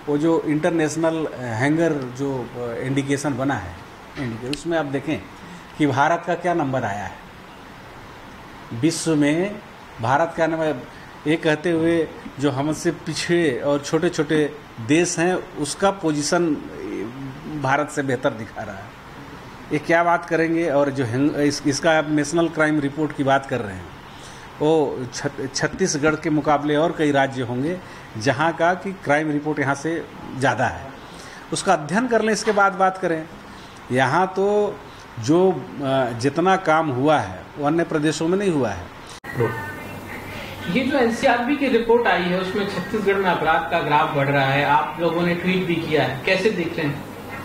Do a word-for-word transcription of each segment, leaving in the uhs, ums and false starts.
वो जो international hanger जो इंडिकेशन बना है इंडिकेशन, उसमें आप देखें कि भारत का क्या नंबर आया है विश्व में। भारत का नंबर ये कहते हुए जो हमसे पिछड़े और छोटे छोटे देश हैं उसका पोजीशन भारत से बेहतर दिखा रहा है। ये क्या बात करेंगे। और जो इस, इसका आप नेशनल क्राइम रिपोर्ट की बात कर रहे हैं, वो छत्तीसगढ़ के मुकाबले और कई राज्य होंगे जहाँ का कि क्राइम रिपोर्ट यहाँ से ज़्यादा है। उसका अध्ययन कर लें, इसके बाद बात करें। यहाँ तो जो जितना काम हुआ है वो अन्य प्रदेशों में नहीं हुआ है। ये जो एनसीआरबी की रिपोर्ट आई है उसमें छत्तीसगढ़ में अपराध का ग्राफ बढ़ रहा है, आप लोगों ने ट्वीट भी किया है, कैसे देख रहे हैं?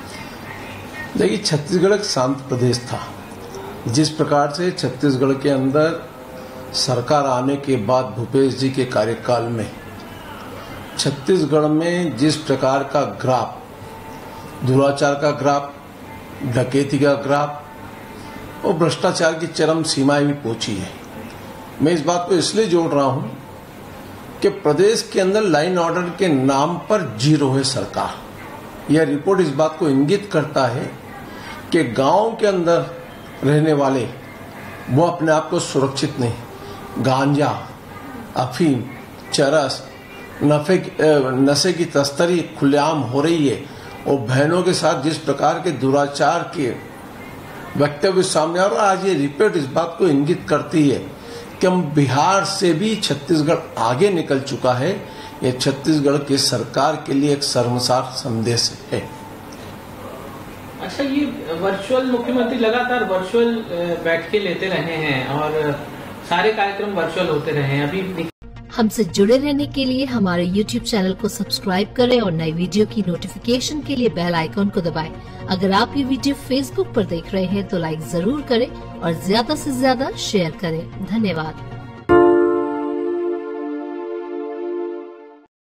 देखिए, छत्तीसगढ़ एक शांत प्रदेश था। जिस प्रकार से छत्तीसगढ़ के अंदर सरकार आने के बाद भूपेश जी के कार्यकाल में छत्तीसगढ़ में जिस प्रकार का ग्राफ, दुराचार का ग्राफ, डकैती का ग्राफ और भ्रष्टाचार की चरम सीमाएं भी पहुंची है। मैं इस बात को इसलिए जोड़ रहा हूं कि प्रदेश के अंदर लाइन ऑर्डर के नाम पर जीरो है सरकार। यह रिपोर्ट इस बात को इंगित करता है कि गांव के अंदर रहने वाले वो अपने आप को सुरक्षित नहीं। गांजा, अफीम, चरस, नफे नशे की तस्करी खुलेआम हो रही है और बहनों के साथ जिस प्रकार के दुराचार के वक्तव्य सामने आ रहा है। आज ये रिपोर्ट इस बात को इंगित करती है कि हम बिहार से भी छत्तीसगढ़ आगे निकल चुका है। ये छत्तीसगढ़ की सरकार के लिए एक शर्मसार संदेश है। अच्छा, ये वर्चुअल मुख्यमंत्री लगातार वर्चुअल बैठकें लेते रहे हैं और सारे कार्यक्रम वर्चुअल होते रहे हैं। अभी हमसे जुड़े रहने के लिए हमारे यूट्यूब चैनल को सब्सक्राइब करें और नई वीडियो की नोटिफिकेशन के लिए बेल आइकॉन को दबाएं। अगर आप ये वीडियो फेसबुक पर देख रहे हैं तो लाइक जरूर करें और ज्यादा से ज्यादा शेयर करें। धन्यवाद।